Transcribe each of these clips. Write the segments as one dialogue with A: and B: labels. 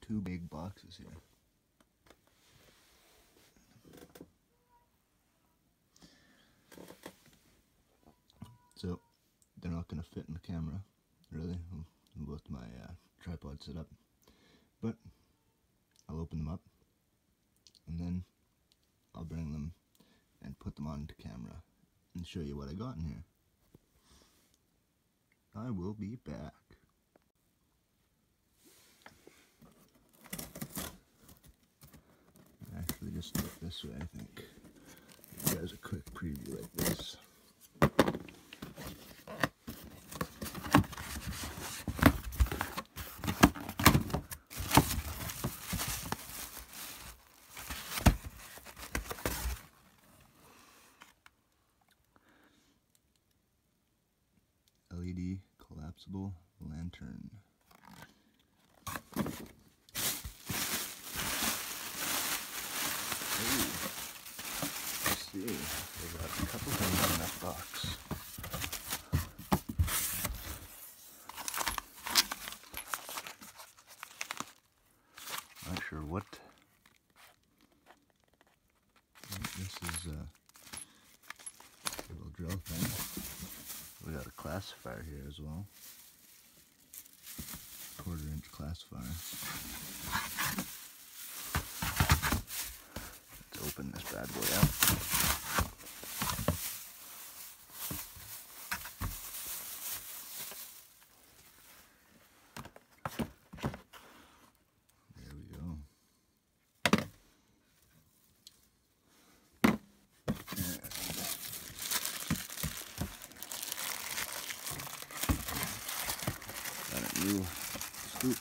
A: two big boxes here. So they're not going to fit in the camera, really, with my tripod set up. But I'll open them up, and then I'll bring them and put them onto camera and show you what I got in here. I will be back. Actually, just look this way, I think. Give you guys a quick preview like this. LED collapsible lantern. Ooh. Let's see. There's a couple things in that box. Not sure what. This is a little drill thing. We got a classifier here as well. 1/4-inch classifier. Let's open this bad boy out. There we go. New scoop.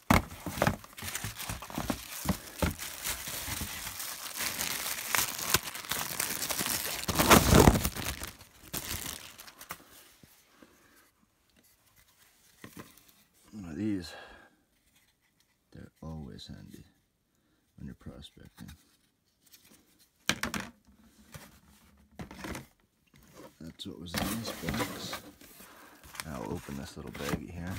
A: One of these, they're always handy when you're prospecting. That's what was in this box. Now I'll open this little baggie here.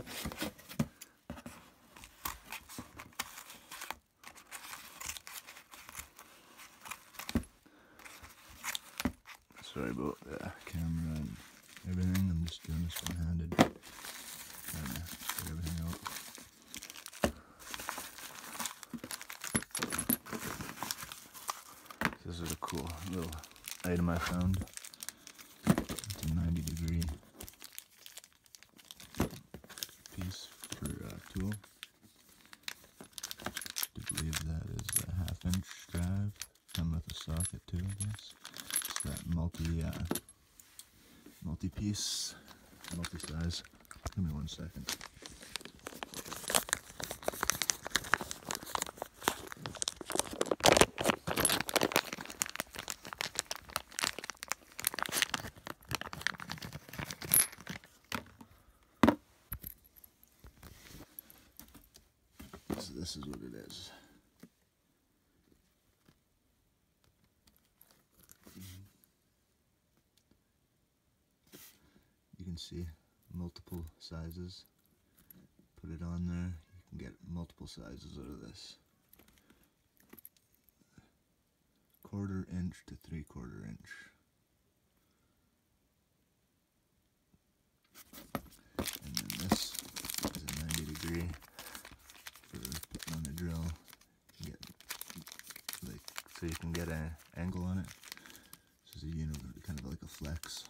A: Sorry about the camera and everything, I'm just doing this one-handed. Trying to get everything out. This is a cool little item I found. It's a 90-degree piece for a tool. I believe that is a 1/2-inch drive. Come with a socket too, I guess. It's that multi-piece, multi-size. Give me 1 second. So this is what it is. You can see multiple sizes. Put it on there, you can get multiple sizes out of this. 1/4-inch to 3/4 inch. And then this is a 90-degree for putting on a drill. You get so you can get an angle on it. This is a kind of like a flex.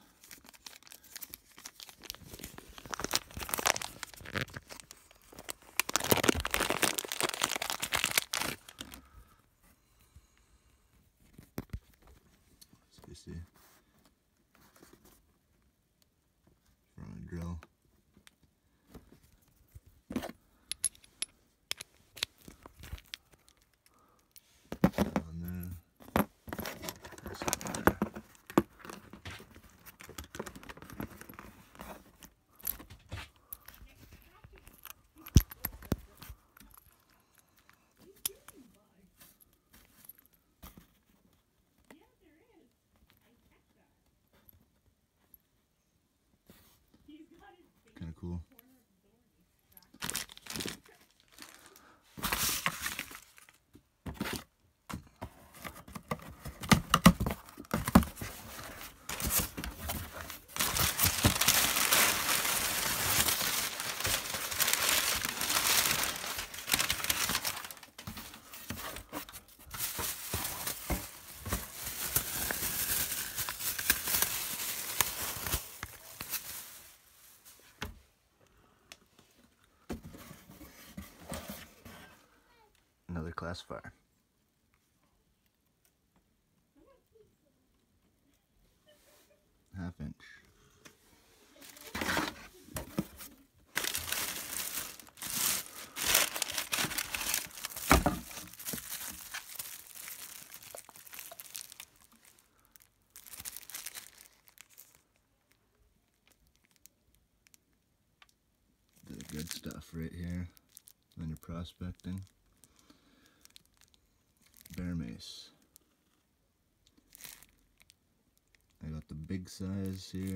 A: You see, from a drill. On there. This on there. Kind of cool. classifier. Half-inch. The good stuff right here when you're prospecting. Bear mace. I got the big size here,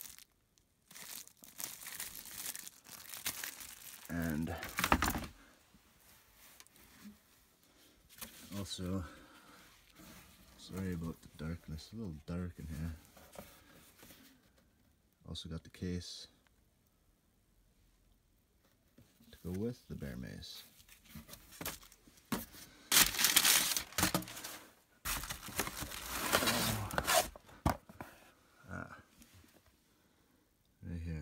A: and also, sorry about the darkness, a little dark in here. Also got the case to go with the bear mace. Right here.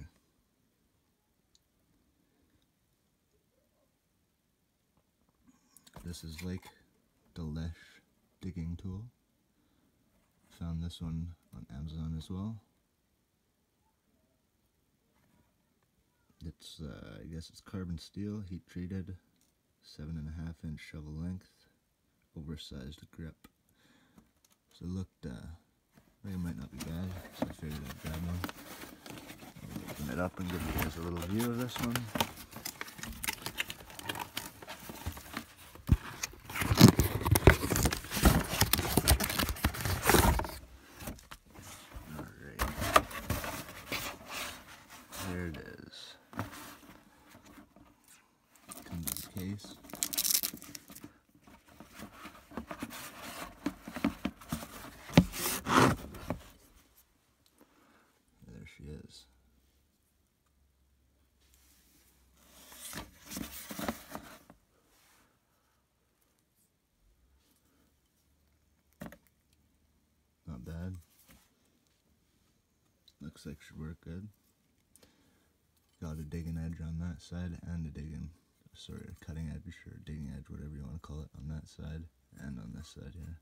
A: This is Lake Delish digging tool. Found this one on Amazon as well. It's I guess it's carbon steel, heat treated, 7.5-inch shovel length, oversized grip. So it looked like it might not be bad, so I figured I'd grab one. I'll open it up and give you guys a little view of this one. Alright. There it is. Comes in the case. There she is. Not bad. Looks like should work good. Got a digging edge on that side and a cutting edge or digging edge, whatever you want to call it, on that side and on this side here.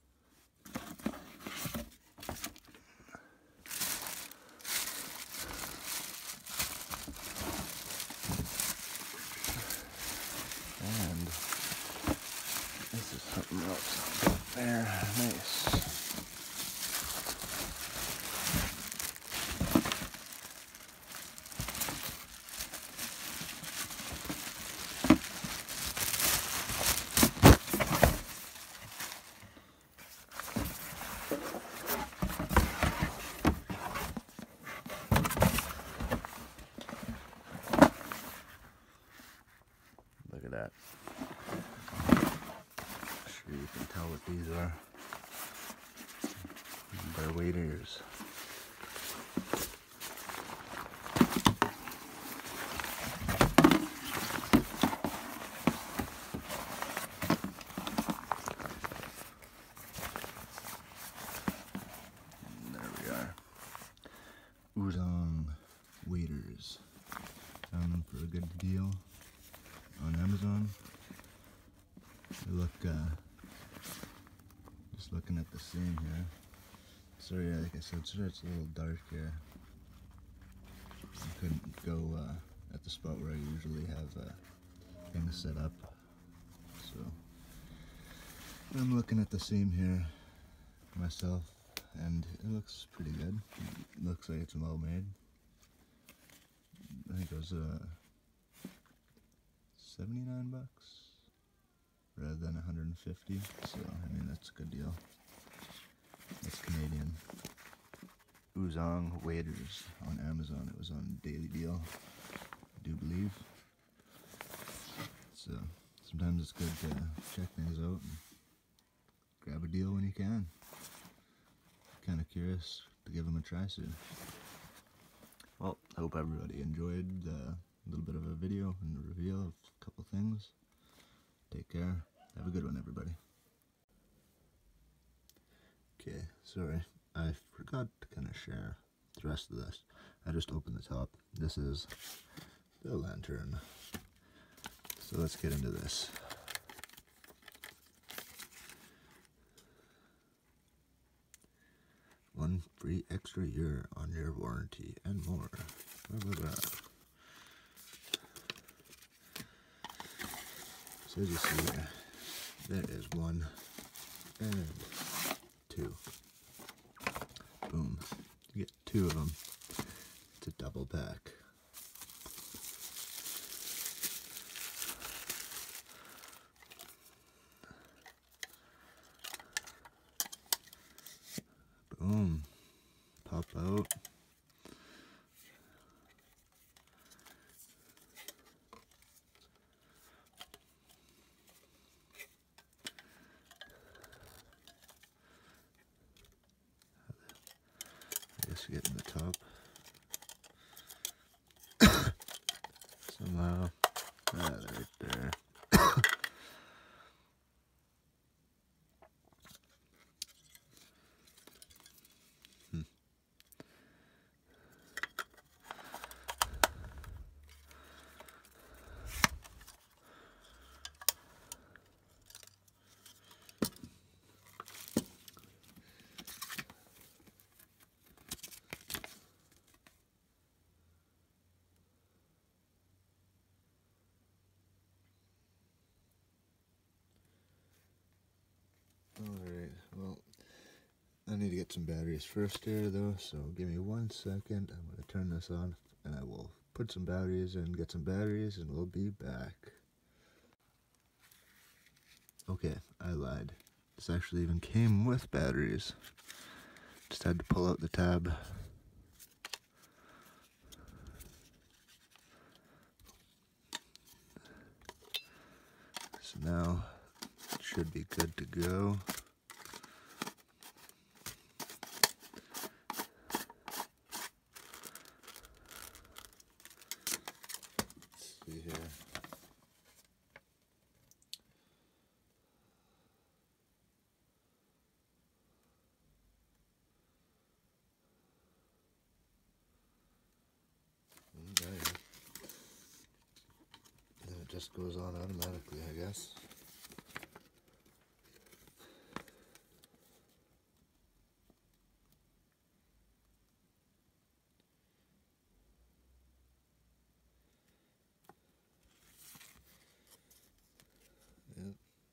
A: And this is something else. There, nice. Look at that. Sure you can tell what these are. Bear waders. And there we are. Uzong waders. Found them for a good deal on Amazon. They look, just looking at the seam here. Sorry, like I said, so it's a little dark here. I couldn't go at the spot where I usually have things set up. So I'm looking at the seam here myself, and it looks pretty good. It looks like it's well made. I think it was 79 bucks rather than 150, so I mean that's a good deal. It's Canadian. Uzong waders on Amazon. It was on Daily Deal, I do believe. So sometimes it's good to check things out and grab a deal when you can. Kind of curious to give them a try soon. Well, I hope everybody enjoyed the little bit of a video and a reveal of a couple things. Take care. Have a good one, everybody. Okay, sorry. I forgot to kind of share the rest of this. I just opened the top. This is the lantern. So let's get into this. 1 free extra year on your warranty and more. Blah, blah, blah. So as you see, there is 1 and 2. Boom. You get 2 of them. It's a double pack. Boom. Pop out. I guess get in the top. Somehow. Right there. Alright, well, I need to get some batteries first here though, so give me 1 second. I'm going to turn this on and I will put some batteries in, get some batteries, and we'll be back. Okay, I lied. This actually even came with batteries. Just had to pull out the tab. So now it should be good to go. Let's see here. Okay. Then it just goes on automatically, I guess. Yep.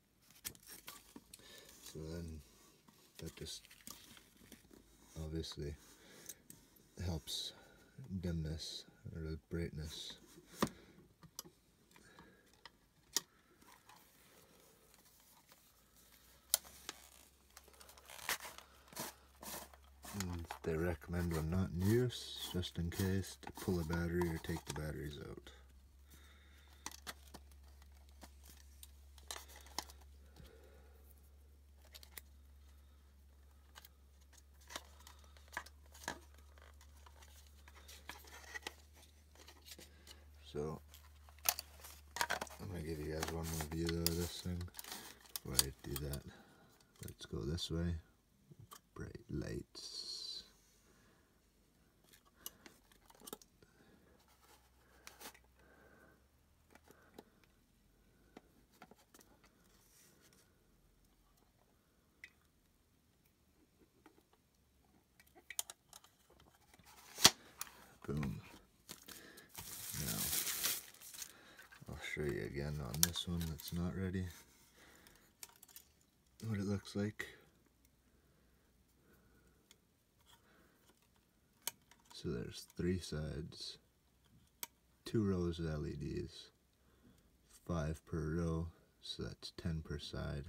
A: So then that just obviously helps dimness or the brightness. And they recommend when not in use, just in case, to pull a battery or take the batteries out. So, I'm going to give you guys one more view though of this thing before I do that. Let's go this way. Bright lights. Boom. Now, I'll show you again on this one that's not ready what it looks like. So there's 3 sides, 2 rows of LEDs, 5 per row, so that's 10 per side,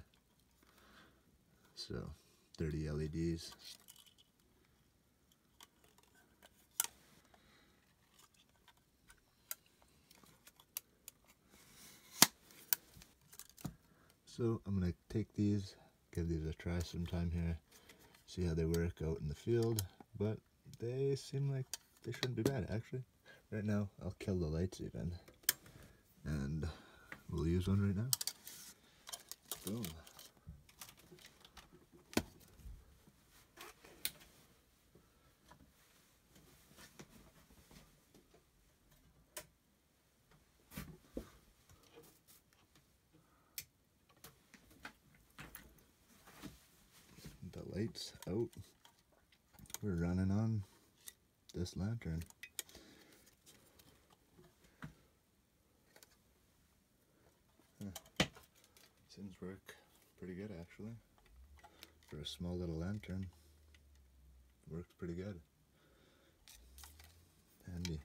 A: so 30 LEDs. So I'm going to take these, give these a try sometime here, see how they work out in the field, but they seem like they shouldn't be bad actually. Right now I'll kill the lights even, and we'll use one right now. Boom. The lights out. we're running on this lantern. Seems to work pretty good actually. For a small little lantern, works pretty good. Handy.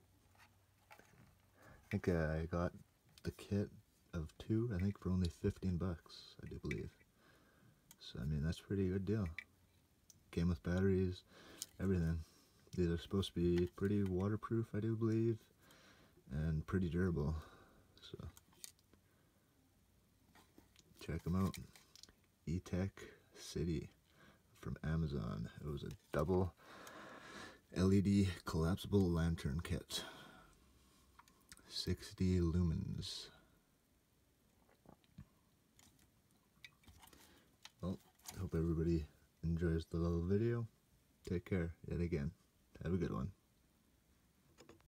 A: I think I got the kit of 2, I think for only 15 bucks, I do believe. So I mean, that's a pretty good deal. Came with batteries, everything. These are supposed to be pretty waterproof, I do believe, and pretty durable. So check them out. E-Tech City from Amazon. It was a double LED collapsible lantern kit. 60 lumens. Well, hope everybody enjoys the little video. Take care yet again. Have a good one.